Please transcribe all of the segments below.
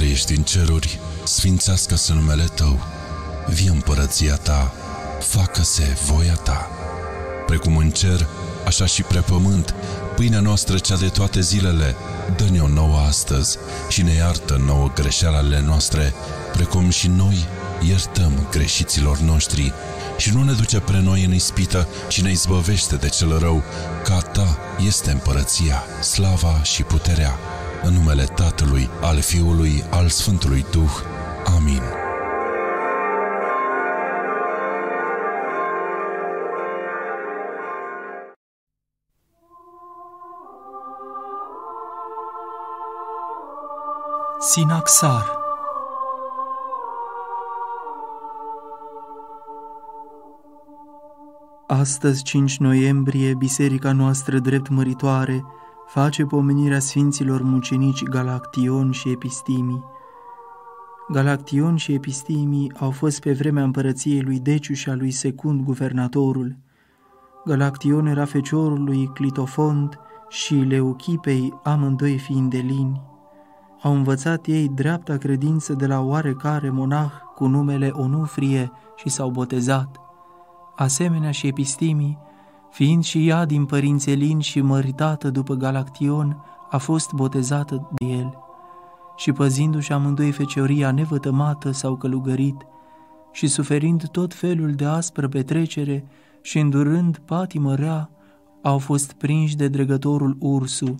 care ești în ceruri, sfințească-se numele Tău. Vie împărăția Ta, facă-se voia Ta. Precum în cer, așa și pe pământ, pâinea noastră cea de toate zilele, dă-ne-o nouă astăzi și ne iartă nouă greșelile noastre, precum și noi iertăm greșiților noștri. Și nu ne duce pre noi în ispită, ci ne izbăvește de cel rău, că a Ta este împărăția, slava și puterea, în numele Tatălui, al Fiului, al Sfântului Duh. Amin. Sinaxar. Astăzi, 5 noiembrie, biserica noastră drept măritoare face pomenirea sfinților mucenici Galaction și Epistimii. Galaction și Epistimii au fost pe vremea împărăției lui Deciu și a lui Secund guvernatorul. Galaction era feciorul lui Clitofont și Leuchipei, amândoi fiind elini. Au învățat ei dreapta credință de la oarecare monah cu numele Onufrie și s-au botezat. Asemenea și Epistimii, fiind și ea din părinți elini și măritată după Galaction, a fost botezată de el. Și păzindu-și amândoi fecioria nevătămată s-au călugărit și suferind tot felul de aspră petrecere și îndurând patimă rea, au fost prinși de dregătorul Ursu.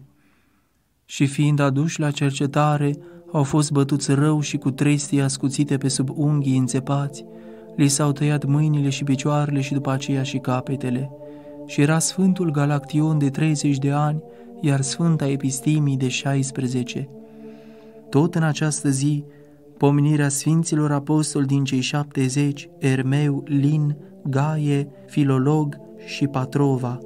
Și fiind aduși la cercetare, au fost bătuți rău și cu trestii ascuțite pe sub unghii înțepați, li s-au tăiat mâinile și picioarele și după aceea și capetele. Și era Sfântul Galaction de 30 de ani, iar Sfânta Epistimii de 16. Tot în această zi, pomenirea Sfinților Apostoli din cei 70, Ermeu, Lin, Gaie, Filolog și Patrova.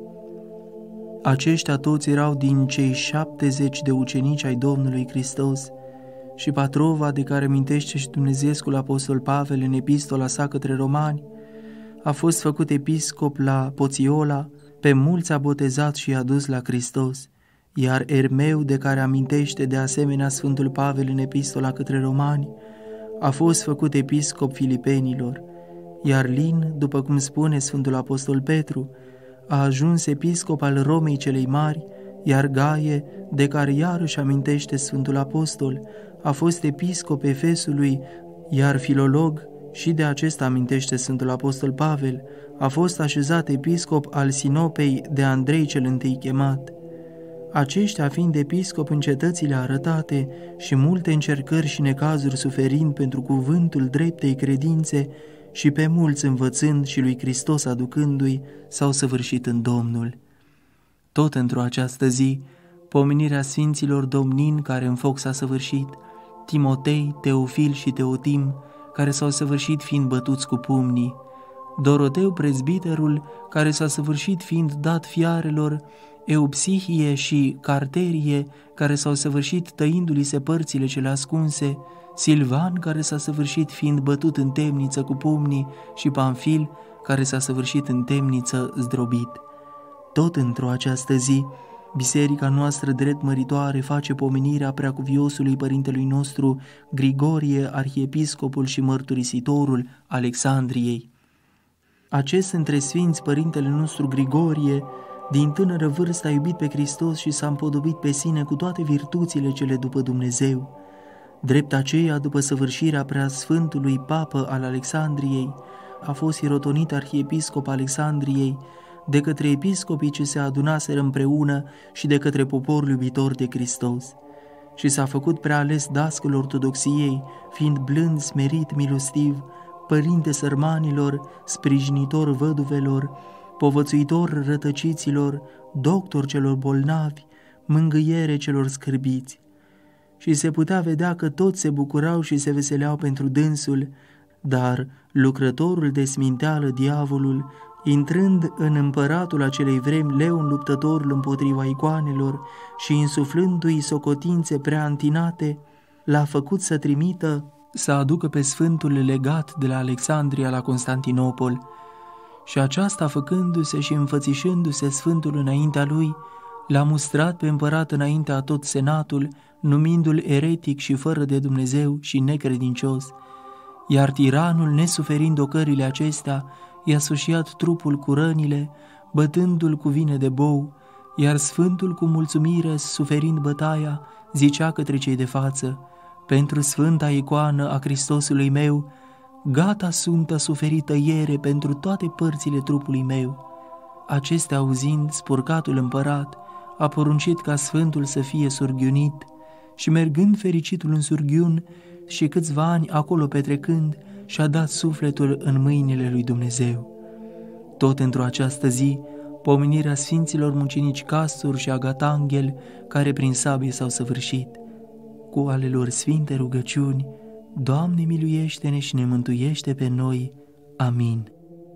Aceștia toți erau din cei 70 de ucenici ai Domnului Hristos. Și Patrova, de care mintește și Dumnezeescul Apostol Pavel în epistola sa către romani, a fost făcut episcop la Poțiola, pe mulți a botezat și i-a dus la Hristos, iar Ermeu, de care amintește de asemenea Sfântul Pavel în epistola către romani, a fost făcut episcop filipenilor, iar Lin, după cum spune Sfântul Apostol Petru, a ajuns episcop al Romei celei mari, iar Gaie, de care iarăși amintește Sfântul Apostol, a fost episcop Efesului, iar Filolog, și de acesta amintește Sfântul Apostol Pavel, a fost așezat episcop al Sinopei de Andrei cel întâi chemat. Aceștia fiind episcop în cetățile arătate și multe încercări și necazuri suferind pentru cuvântul dreptei credințe și pe mulți învățând și lui Hristos aducându-i, s-au săvârșit în Domnul. Tot într-o această zi, pomenirea Sfinților Domnin care în foc s-a săvârșit, Timotei, Teofil și Teotim, care s-au săvârșit fiind bătuți cu pumnii, Doroteu prezbiterul, care s-a săvârșit fiind dat fiarelor, Eupsihie și Carterie, care s-au săvârșit tăindu-li se părțile cele ascunse, Silvan, care s-a săvârșit fiind bătut în temniță cu pumnii, și Pamfil, care s-a săvârșit în temniță zdrobit. Tot într-o această zi, biserica noastră drept măritoare face pomenirea preacuviosului părintelui nostru Grigorie, arhiepiscopul și mărturisitorul Alexandriei. Acest între sfinți părintele nostru Grigorie, din tânără vârstă a iubit pe Hristos și s-a împodobit pe sine cu toate virtuțile cele după Dumnezeu. Drept aceea, după săvârșirea preasfântului papă al Alexandriei, a fost irotonit arhiepiscop Alexandriei de către episcopii ce se adunaseră împreună și de către poporul iubitor de Hristos. Și s-a făcut preales dascăl ortodoxiei, fiind blând, smerit, milostiv, părinte sărmanilor, sprijinitor văduvelor, povățuitor rătăciților, doctor celor bolnavi, mângâiere celor scârbiți. Și se putea vedea că toți se bucurau și se veseleau pentru dânsul, dar lucrătorul de sminteală, diavolul, intrând în împăratul acelei vremi, Leon luptătorul împotriva icoanelor și insuflându-i socotințe prea întinate, l-a făcut să trimită să aducă pe sfântul legat de la Alexandria la Constantinopol. Și aceasta, făcându-se și înfățișându-se sfântul înaintea lui, L-a mustrat pe împărat înaintea tot senatul, numindu-l eretic și fără de Dumnezeu și necredincios, iar tiranul, nesuferind ocările acestea, i-a sușiat trupul cu rănile, bătându-l cu vine de bou, iar sfântul cu mulțumire, suferind bătaia, zicea către cei de față: pentru sfânta icoană a Hristosului meu, gata sunt a suferi tăiere pentru toate părțile trupului meu. Acestea auzind, spurcatul împărat a poruncit ca sfântul să fie surghiunit și, mergând fericitul în surghiun și câțiva ani acolo petrecând, și-a dat sufletul în mâinile lui Dumnezeu. Tot într-o această zi, pomenirea sfinților mucenici Castor și Agatanghel, care prin sabie s-au săvârșit. Cu ale lor sfinte rugăciuni, Doamne miluiește-ne și ne mântuiește pe noi. Amin.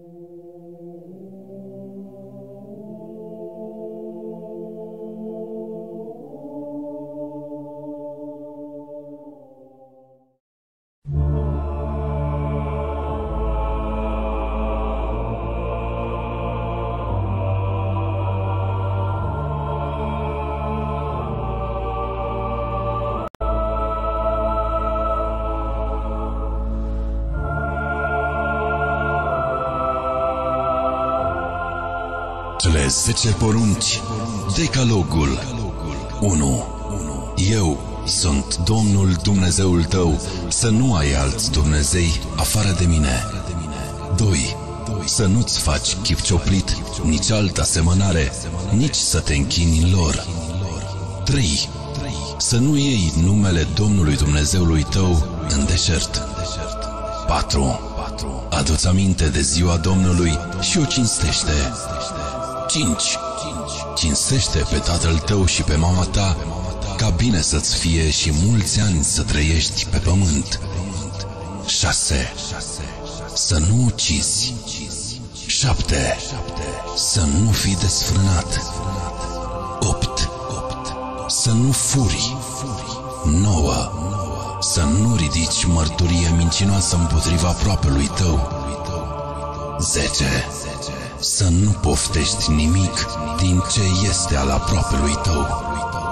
Cele 10 porunci, Decalogul 1. Eu sunt Domnul Dumnezeul tău, să nu ai alți Dumnezei afară de mine. 2. Să nu-ți faci chip cioplit, nici altă asemănare, nici să te închini în lor. 3. Să nu iei numele Domnului Dumnezeului tău în deșert. 4. Adu-ți aminte de ziua Domnului și o cinstește. 5. Cinstește pe tatăl tău și pe mama ta, ca bine să-ți fie și mulți ani să trăiești pe pământ. 6. Să nu ucizi. 7. Să nu fii desfrânat. 8. Să nu furi. 9. Să nu ridici mărturie mincinoasă împotriva aproapelui tău. 10. Să nu poftești nimic din ce este al aproapelui tău.